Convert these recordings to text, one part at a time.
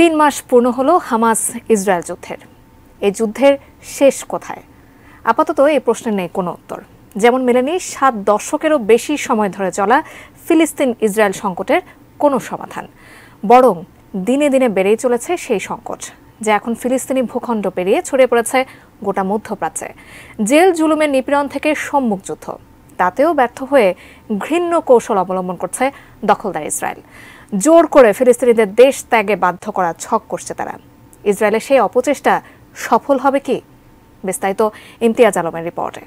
3 মাস পূর্ণ হলো Hamas Israel যুদ্ধের। এই যুদ্ধের শেষ কোথায়? আপাতত এই প্রশ্নের নেই কোনো উত্তর। যেমন মেলেনি 7 দশকেরও বেশি সময় ধরে চলা ফিলিস্তিন ইসরায়েল সংকটের কোনো সমাধান। বরং দিনে দিনে বেড়েই চলেছে সেই সংকট, যা এখন ফিলিস্তিনি ভূখণ্ড পেরিয়ে ছড়িয়ে পড়েছে গোটা মধ্যপ্রাচ্যে। জেল জুলুমের নিপীড়ন থেকে সম্মুখ যুদ্ধ, তাতেও ব্যর্থ হয়ে ঘৃণ্য কৌশল অবলম্বন করছে দখলদার ইসরায়েল। জোর করে ফিলিস্তিনিদের দেশ ত্যাগে বাধ্য করা ছক করছে তারা। ইসরায়েলের সেই অপচেষ্টা সফল হবে কি? বিস্তারিত ইমতিয়াজ আলমের রিপোর্টে।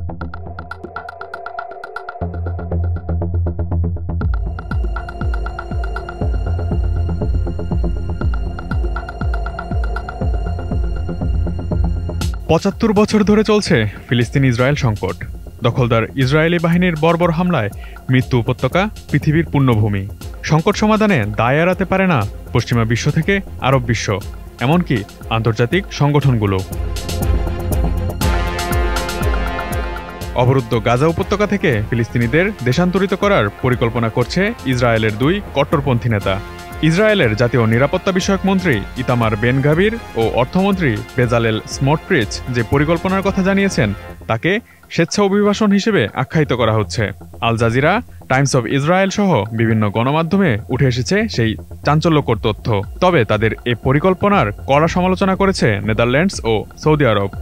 পঁচাত্তর বছর ধরে চলছে ফিলিস্তিন ইসরায়েল সংকট। দখলদার ইসরায়েলি বাহিনীর বর্বর হামলায় মৃত্যু উপত্যকা, পৃথিবীর পুণ্যভূমি। সংকট সমাধানে দায় এড়াতে পারে না পশ্চিমা বিশ্ব থেকে আরব বিশ্ব, এমনকি আন্তর্জাতিক সংগঠনগুলো। অবরুদ্ধ গাজা উপত্যকা থেকে ফিলিস্তিনিদের দেশান্তরিত করার পরিকল্পনা করছে ইসরায়েলের 2 কট্টরপন্থী নেতা। ইসরায়েলের জাতীয় নিরাপত্তা বিষয়ক মন্ত্রী ইতামার বেন গাভির ও অর্থমন্ত্রী বেজালেল স্মোট্রিচ যে পরিকল্পনার কথা জানিয়েছেন, তাকে স্বেচ্ছা অভিবাসন হিসেবে আখ্যায়িত করা হচ্ছে। Al Jazeera, Times of Israel সহ বিভিন্ন গণমাধ্যমে উঠে এসেছে সেই চাঞ্চল্যকর তথ্য। তবে তাদের এ পরিকল্পনার কড়া সমালোচনা করেছে নেদারল্যান্ডস ও Saudi Arab.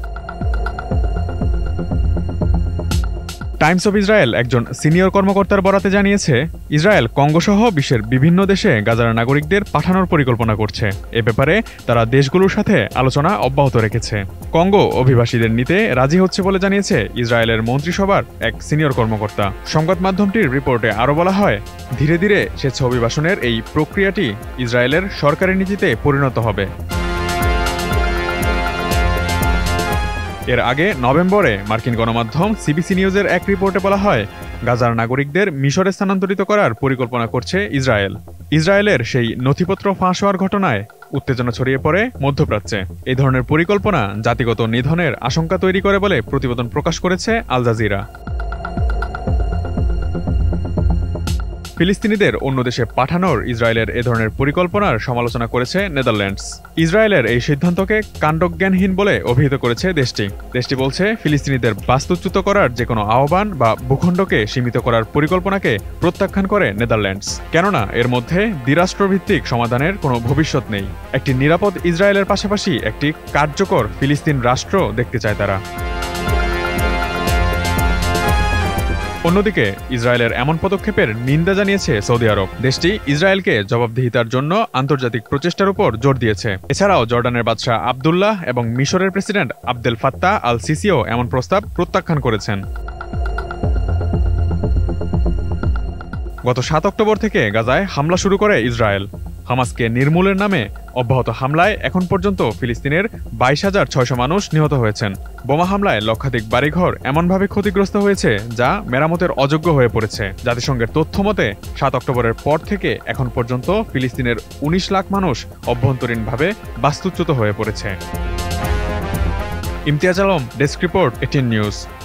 Times of Israel একজন সিনিয়র কর্মকর্তার বরাতে জানিয়েছে, ইসরায়েল কঙ্গোসহ বিশ্বের বিভিন্ন দেশে গাজার নাগরিকদের পাঠানোর পরিকল্পনা করছে। এ ব্যাপারে তারা দেশগুলোর সাথে আলোচনা অব্যাহত রেখেছে। কঙ্গো অভিবাসীদের নিতে রাজি হচ্ছে বলে জানিয়েছে ইসরায়েলের মন্ত্রিসভার এক সিনিয়র কর্মকর্তা। সংবাদ মাধ্যমটির রিপোর্টে আরও বলা হয়, ধীরে ধীরে স্বেচ্ছা অভিবাসনের এই প্রক্রিয়াটি ইসরায়েলের সরকারি নীতিতে পরিণত হবে। এর আগে নভেম্বরে মার্কিন গণমাধ্যম সিবিসি নিউজের এক রিপোর্টে বলা হয়, গাজার নাগরিকদের মিশরে স্থানান্তরিত করার পরিকল্পনা করছে ইসরায়েল। ইসরায়েলের সেই নথিপত্র ফাঁস হওয়ার ঘটনায় উত্তেজনা ছড়িয়ে পড়ে মধ্যপ্রাচ্যে। এই ধরনের পরিকল্পনা জাতিগত নিধনের আশঙ্কা তৈরি করে বলে প্রতিবেদন প্রকাশ করেছে আল জাজিরা। ফিলিস্তিনিদের অন্য দেশে পাঠানোর ইসরায়েলের এ ধরনের পরিকল্পনার সমালোচনা করেছে নেদারল্যান্ডস। ইসরায়েলের এই সিদ্ধান্তকে কাণ্ডজ্ঞানহীন বলে অভিহিত করেছে দেশটি বলছে, ফিলিস্তিনিদের বাস্তুচ্যুত করার যে কোনো আহ্বান বা ভূখণ্ডকে সীমিত করার পরিকল্পনাকে প্রত্যাখ্যান করে নেদারল্যান্ডস। কেননা এর মধ্যে দ্বিরাষ্ট্রভিত্তিক সমাধানের কোনো ভবিষ্যৎ নেই। একটি নিরাপদ ইসরায়েলের পাশাপাশি একটি কার্যকর ফিলিস্তিন রাষ্ট্র দেখতে চায় তারা। অন্যদিকে ইসরায়েলের এমন পদক্ষেপের নিন্দা জানিয়েছে সৌদি আরব। দেশটি ইসরায়েলকে জবাবদিহিতার জন্য আন্তর্জাতিক প্রচেষ্টার উপর জোর দিয়েছে। এছাড়াও জর্ডানের বাদশাহ আবদুল্লাহ এবং মিশরের প্রেসিডেন্ট আবদেল ফাত্তাহ আল সিসিও এমন প্রস্তাব প্রত্যাখ্যান করেছেন। গত 7 অক্টোবর থেকে গাজায় হামলা শুরু করে ইসরায়েল। হামাসকে নির্মূলের নামে অব্যাহত হামলায় এখন পর্যন্ত ফিলিস্তিনের 22,600 মানুষ নিহত হয়েছেন। বোমা হামলায় লক্ষাধিক বাড়িঘর এমনভাবে ক্ষতিগ্রস্ত হয়েছে যা মেরামতের অযোগ্য হয়ে পড়েছে। জাতিসংঘের তথ্য মতে 7 অক্টোবরের পর থেকে এখন পর্যন্ত ফিলিস্তিনের 19 লাখ মানুষ অভ্যন্তরীণভাবে বাস্তুচ্যুত হয়ে পড়েছে। Imtiaz Alam, desk report, ATN news.